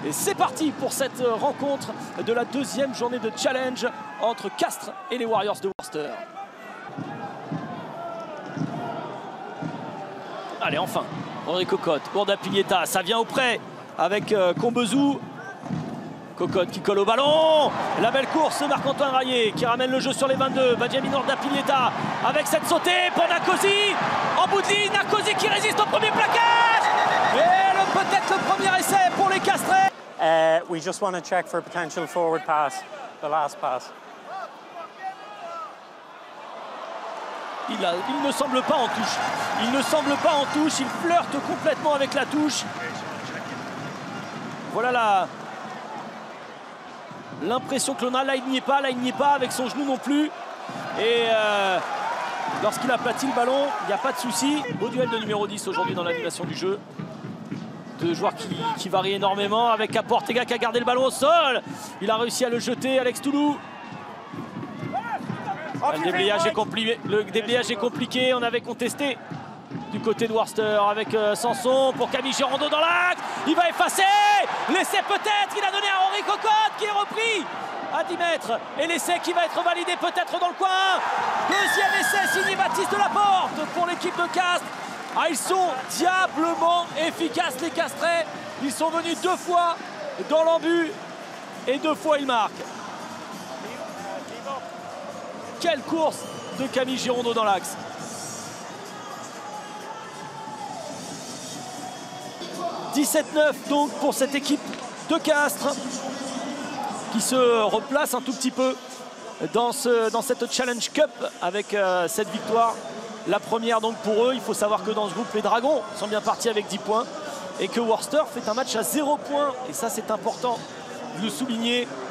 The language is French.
Et c'est parti pour cette rencontre de la deuxième journée de challenge entre Castres et les Warriors de Worcester. Allez, enfin, Henri Cocotte, Bourda Pilieta, ça vient auprès avec Combezou. Cocotte qui colle au ballon. La belle course, Marc-Antoine Raillet qui ramène le jeu sur les 22. Benjamin Bourda Pilieta avec cette sautée pour Nakosi. En bout de ligne, Nakosi qui résiste au premier plaquage. Et peut-être le premier essai pour les Castrais. We just want to check for a potential forward pass, the last pass. Il ne semble pas en touche. Il ne semble pas en touche. Il flirte complètement avec la touche. Voilà l'impression que l'on a. Là, il n'y est pas avec son genou non plus. Et lorsqu'il aplatit le ballon, il n'y a pas de souci. Beau duel de numéro 10 aujourd'hui dans l'animation du jeu. Deux joueurs qui varient énormément, avec Ortega qui a gardé le ballon au sol. Il a réussi à le jeter, Alex Toulou. Le déblayage est compliqué, on avait contesté du côté de Worcester avec Sanson pour Camille Girondeau dans l'axe. Il va effacer, l'essai peut-être, il a donné à Henri Cocotte qui est repris à 10 mètres. Et l'essai qui va être validé peut-être dans le coin. Deuxième essai signé Baptiste Delaporte pour l'équipe de Castres. Ah, ils sont diablement efficaces les Castrais. Ils sont venus 2 fois dans l'embut et 2 fois ils marquent. Quelle course de Camille Girondeau dans l'axe. « 17-9 donc pour cette équipe de Castres qui se replace un tout petit peu dans cette Challenge Cup avec cette victoire. La première donc pour eux. Il faut savoir que dans ce groupe, les Dragons sont bien partis avec 10 points et que Worcester fait un match à 0 points. Et ça, c'est important de le souligner.